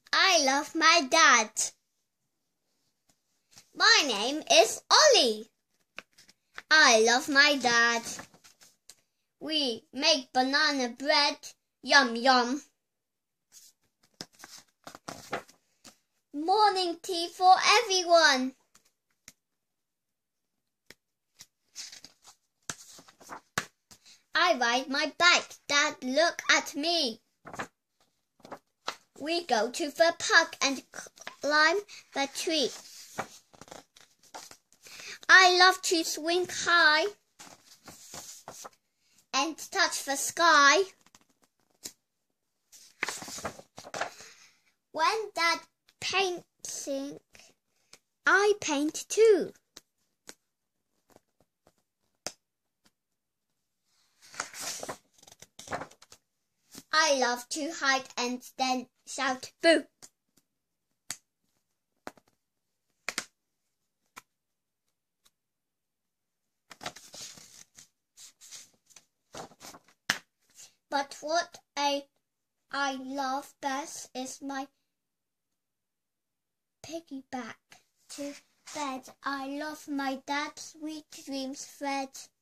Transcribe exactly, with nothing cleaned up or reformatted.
I love my dad. My name is Ollie. I love my dad. We make banana bread. Yum, yum. Morning tea for everyone. I ride my bike. Dad, look at me. We go to the park and climb the tree. I love to swing high and touch the sky. When Dad painting, I paint too. I love to hide and then shout boo. But what I, I love best is my piggyback to bed. I love my dad's sweet dreams thread.